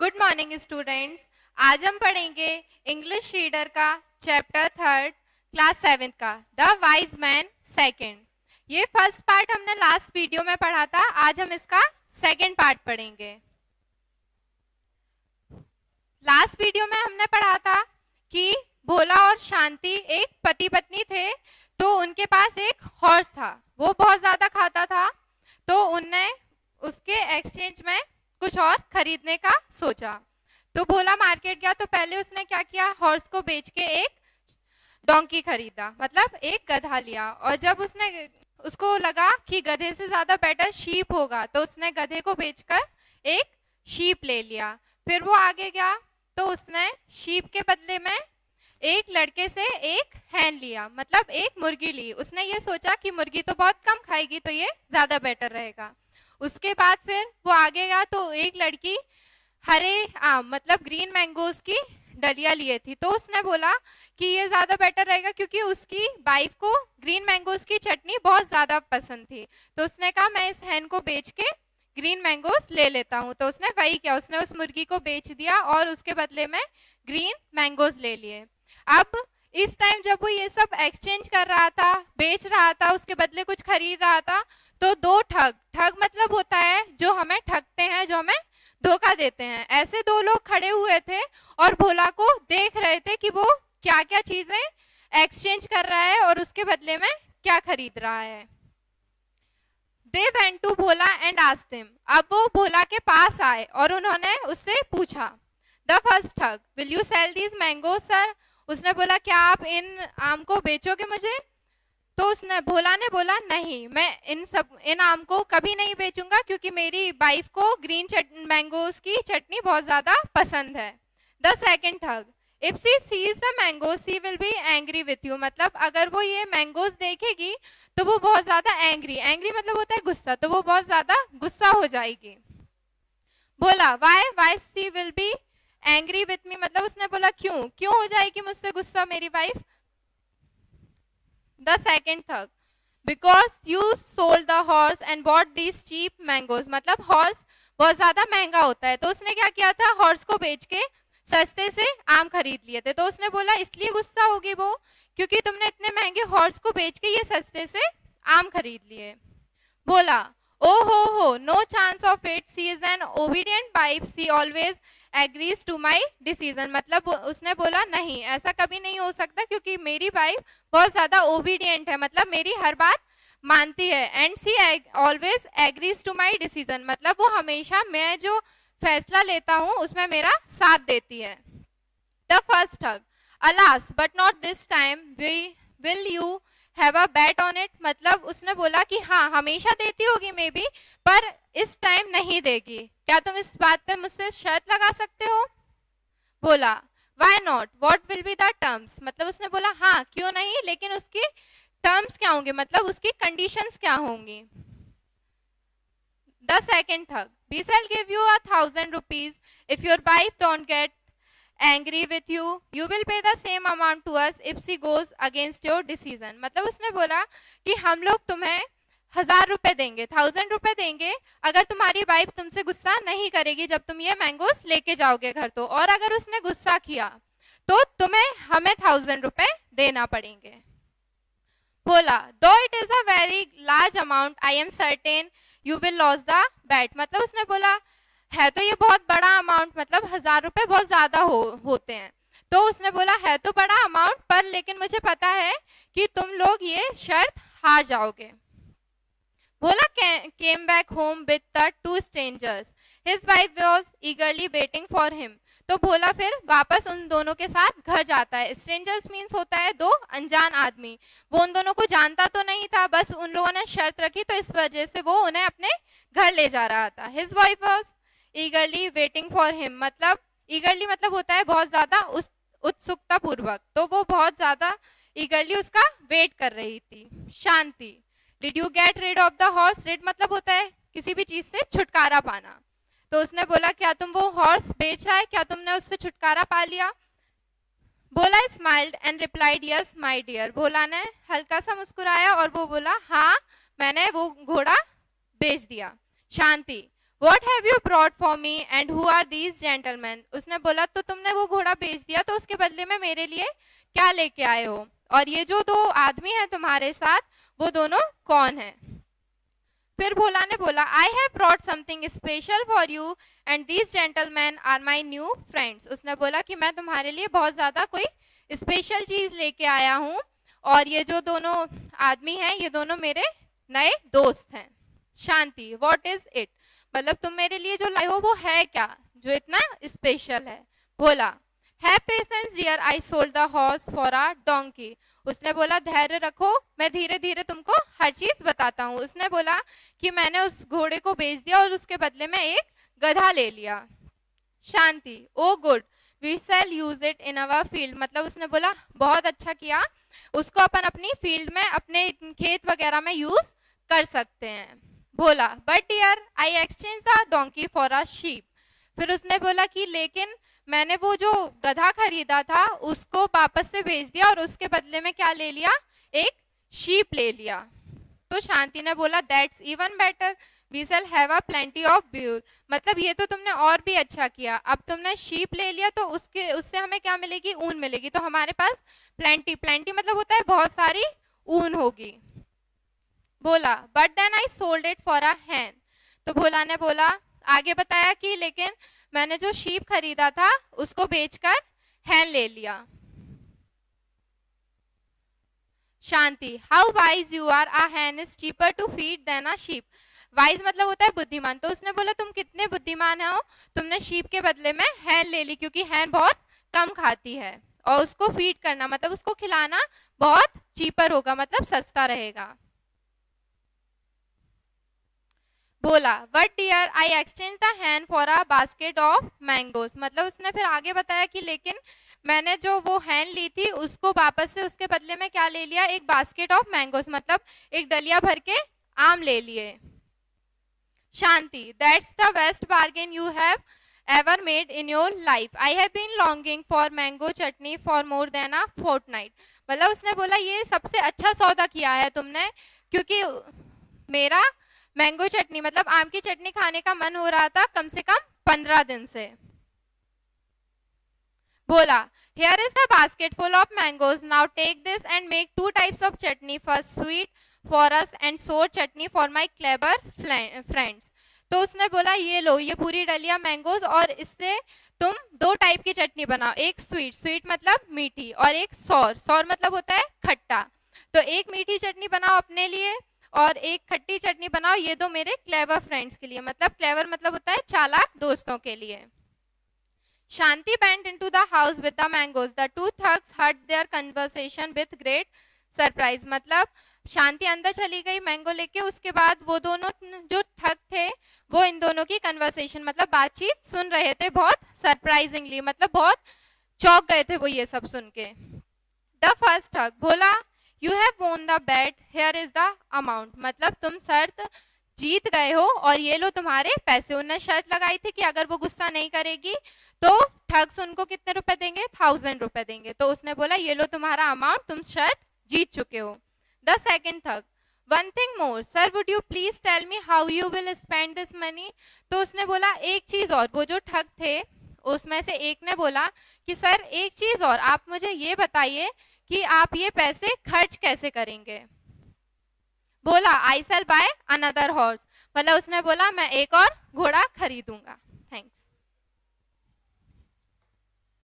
Good morning students. आज हम पढ़ेंगे इंग्लिश रीडर का चैप्टर 3 क्लास 7 का द वाइज मैन सेकंड। ये फर्स्ट पार्ट हमने लास्ट वीडियो में पढ़ा था, आज हम इसका सेकंड पार्ट पढ़ेंगे। लास्ट वीडियो में हमने पढ़ा था कि भोला और शांति एक पति पत्नी थे, तो उनके पास एक हॉर्स था, वो बहुत ज्यादा खाता था, तो उनने उसके एक्सचेंज में कुछ और खरीदने का सोचा। तो भोला मार्केट गया, तो पहले उसने क्या किया, हॉर्स को बेच के एक डोंकी खरीदा, मतलब एक गधा लिया। और जब उसको लगा कि गधे से ज्यादा बेटर शीप होगा, तो उसने गधे को बेचकर एक शीप ले लिया। फिर वो आगे गया, तो उसने शीप के बदले में एक लड़के से एक हैन लिया, मतलब एक मुर्गी ली। उसने ये सोचा कि मुर्गी तो बहुत कम खाएगी, तो ये ज्यादा बेटर रहेगा। उसके बाद फिर वो आगे गया, तो एक लड़की हरे आम, मतलब ग्रीन मैंगोज की डलिया लिए थी, तो उसने बोला कि ये ज्यादा बेटर रहेगा, क्योंकि उसकी वाइफ को ग्रीन मैंगोज की चटनी बहुत ज्यादा पसंद थी। तो उसने कहा मैं इस हैन को बेच के ग्रीन मैंगोज ले लेता हूँ। तो उसने वही किया, उसने उस मुर्गी को बेच दिया और उसके बदले में ग्रीन मैंगोज ले लिए। अब इस टाइम जब वो ये सब एक्सचेंज कर रहा था, बेच रहा था, उसके बदले कुछ खरीद रहा था, तो दो ठग मतलब होता है जो हमें ठगते हैं, जो हमें धोखा देते हैं, ऐसे दो लोग खड़े हुए थे और भोला को देख रहे थे कि वो क्या क्या चीजें एक्सचेंज कर रहा है और उसके बदले में क्या खरीद रहा है। They went to Bhola and asked him। अब वो भोला के पास आए और उन्होंने उससे पूछा, The first ठग, will you sell these mangoes, sir? उसने बोला क्या आप इन आम को बेचोगे मुझे? तो भोला ने बोला नहीं, मैं इन आम को कभी नहीं बेचूंगा, क्योंकि मेरी वाइफ को ग्रीन मैंगोज की चटनी बहुत ज्यादा पसंद है। The second thug, if she sees the mangoes she will be angry with you, मतलब अगर वो ये मैंगोज देखेगी तो वो बहुत ज्यादा एंग्री मतलब होता है गुस्सा, तो वो बहुत ज्यादा गुस्सा हो जाएगी। बोला why she will be angry with me, मतलब उसने बोला क्यों हो जाएगी मुझसे गुस्सा मेरी wife. The second thug, because you sold the horse and bought these cheap mangoes, मतलब हॉर्स बहुत ज्यादा महंगा होता है, तो उसने क्या किया था, हॉर्स को बेच के सस्ते से आम खरीद लिए थे। तो उसने बोला इसलिए गुस्सा होगी वो, क्योंकि तुमने इतने महंगे हॉर्स को बेच के ये सस्ते से आम खरीद लिए। बोला oh ho no chance of it, she is an obedient wife, she always agrees to my decision, मतलब उसने बोला नहीं, ऐसा कभी नहीं हो सकता, क्योंकि मेरी वाइफ बहुत ज्यादा ओबीडियंट है, मतलब मेरी हर बात मानती है। And she always agrees to my decision, मतलब वो हमेशा मैं जो फैसला लेता हूँ उसमें मेरा साथ देती है। The first thug, alas but not this time, will you have a bet on it, मतलब उसने बोला कि हाँ हमेशा देती होगी मे बी, पर इस टाइम नहीं देगी, क्या तुम इस बात पे मुझसे शर्त लगा सकते हो? बोला why not, what will be the terms, मतलब उसने बोला हाँ क्यों नहीं, लेकिन उसकी टर्म्स क्या होंगे, मतलब उसकी कंडीशंस क्या होंगी। The second thug, we shall give you 1,000 rupees if your wife don't get angry with you, you will pay the same amount to us if she goes against your decision, मतलब उसने बोला कि हम लोग तुम्हें 1,000 रुपए देंगे, 1,000 रुपए देंगे अगर तुम्हारी वाइफ तुमसे गुस्सा नहीं करेगी जब तुम ये मैंगोस लेके जाओगे घर, तो और अगर उसने गुस्सा किया तो तुम्हें हमें 1,000 रुपए देना पड़ेंगे। बोला though it is a very large amount, I am certain you will loss the bet, मतलब उसने बोला है तो ये बहुत बड़ा अमाउंट, मतलब 1,000 रुपए बहुत ज्यादा होते हैं, तो उसने बोला है तो बड़ा अमाउंट, पर लेकिन मुझे पता है कि तुम लोग ये शर्त हार जाओगे। बोला came back home with the two strangers, his wife was eagerly waiting for him, तो भोला फिर वापस उन दोनों के साथ घर जाता है। स्ट्रेंजर्स मीन्स होता है दो अनजान आदमी, वो उन दोनों को जानता तो नहीं था, बस उन लोगों ने शर्त रखी, तो इस वजह से वो उन्हें अपने घर ले जा रहा था। His wife was eagerly waiting for him, मतलब ईगरली मतलब होता है बहुत ज्यादा उत्सुकता पूर्वक, तो वो बहुत ज्यादा ईगरली उसका वेट कर रही थी। Shanti, did you get rid of the horse, rid मतलब होता है किसी भी चीज से छुटकारा पाना, तो उसने बोला क्या तुम वो हॉर्स बेचा है, क्या तुमने उससे छुटकारा पा लिया? बोला smiled and replied yes my dear, Bhola ने हल्का सा मुस्कुराया और वो बोला हाँ मैंने वो घोड़ा बेच दिया। शांति, What have you brought for me and who are these gentlemen? उसने बोला तो तुमने वो घोड़ा बेच दिया तो उसके बदले में मेरे लिए क्या लेके आए हो, और ये जो 2 आदमी हैं तुम्हारे साथ वो दोनों कौन हैं? फिर भोला ने बोला I have brought something special for you and these gentlemen are my new friends. उसने बोला कि मैं तुम्हारे लिए बहुत ज्यादा कोई स्पेशल चीज लेके आया हूँ और ये जो दोनों आदमी हैं ये दोनों मेरे नए दोस्त हैं. शांति, what is it? मतलब तुम मेरे लिए जो लाए हो वो है क्या जो इतना स्पेशल है? भोला, have patience dear, I sold the horse for a donkey. उसने बोला धैर्य रखो, मैं धीरे धीरे तुमको हर चीज बताता हूँ. उसने बोला कि मैंने उस घोड़े को बेच दिया और उसके बदले में एक गधा ले लिया. Shanti, oh good, we shall use it in our field. मतलब उसने बोला बहुत अच्छा किया, उसको अपन अपनी फील्ड में अपने खेत वगैरह में यूज कर सकते हैं. बोला but dear I exchange the donkey for a sheep. फिर उसने बोला कि लेकिन मैंने वो जो गधा खरीदा था उसको वापस से बेच दिया और उसके बदले में क्या ले लिया, एक शीप ले लिया. तो शांति ने बोला that's even better, we shall have a plenty of wool. मतलब ये तो तुमने और भी अच्छा किया, अब तुमने शीप ले लिया तो उससे हमें क्या मिलेगी, ऊन मिलेगी. तो हमारे पास प्लेंटी, प्लेंटी मतलब होता है बहुत सारी ऊन होगी. बोला but then I sold it for a hen. तो भोला ने बोला आगे बताया कि लेकिन मैंने जो शीप खरीदा था उसको बेचकर हैन ले लिया. Shanti, how wise you are, a hen is cheaper to feed than a sheep. Wise मतलब होता है बुद्धिमान. तो उसने बोला तुम कितने बुद्धिमान हो, तुमने शीप के बदले में हैन ले ली क्योंकि हैन बहुत कम खाती है और उसको फीड करना मतलब उसको खिलाना बहुत चीपर होगा, मतलब सस्ता रहेगा. बोला but dear I exchange the hen for a basket of mangoes. मतलब उसने फिर आगे बताया कि लेकिन मैंने जो वो हैन ली थी उसको वापस से उसके बदले में क्या ले लिया, एक बास्केट ऑफ मैंगोज मतलब एक डलिया भर के आम ले लिए. Shanti, that's the best bargain you have ever made in your life. I have been longing for mango chutney for more than a fortnight. मतलब उसने बोला ये सबसे अच्छा सौदा किया है तुमने क्योंकि मेरा मैंगो चटनी मतलब आम की चटनी खाने का मन हो रहा था कम से कम 15 दिन से. बोला here is the basket full of mangoes, now take this and make 2 types of chutney, first sweet for us and sour chutney for my clever friends. तो उसने बोला ये लो ये पूरी डलिया मैंगोज और इससे तुम 2 टाइप की चटनी बनाओ, एक स्वीट, स्वीट मतलब मीठी, और एक सौर, सौर मतलब होता है खट्टा. तो एक मीठी चटनी बनाओ अपने लिए और एक खट्टी चटनी बनाओ ये 2 मेरे क्लेवर फ्रेंड्स के लिए. मतलब क्लेवर मतलब होता है चालाक दोस्तों के लिए. शांति went into the house with the mangoes. The 2 thugs heard their conversation with great surprise. मतलब शांति अंदर चली गई मैंगो लेके, उसके बाद वो दोनों जो ठग थे वो इन दोनों की कन्वर्सेशन मतलब बातचीत सुन रहे थे बहुत सरप्राइजिंगली, मतलब बहुत चौंक गए थे वो ये सब सुन के. द फर्स्ट ठग, बोला you have won the bet, here is the amount. मतलब तुम शर्त जीत गए हो और ये लो तुम्हारे पैसे. उन्होंने शर्त लगाई थी कि अगर वो गुस्सा नहीं करेगी तो ठग्स उनको कितने रुपए देंगे, 1000 रुपए देंगे. तो उसने बोला ये लो तुम्हारा अमाउंट, तुम शर्त जीत चुके हो. The second thug, one thing more sir, would you please tell me how you will spend this money. तो उसने बोला एक चीज और. वो जो ठग थे उसमें से एक ने बोला कि सर एक चीज और, आप मुझे ये बताइए कि आप ये पैसे खर्च कैसे करेंगे. बोला I shall buy another horse. मतलब उसने बोला मैं एक और घोड़ा खरीदूंगा. थैंक्स.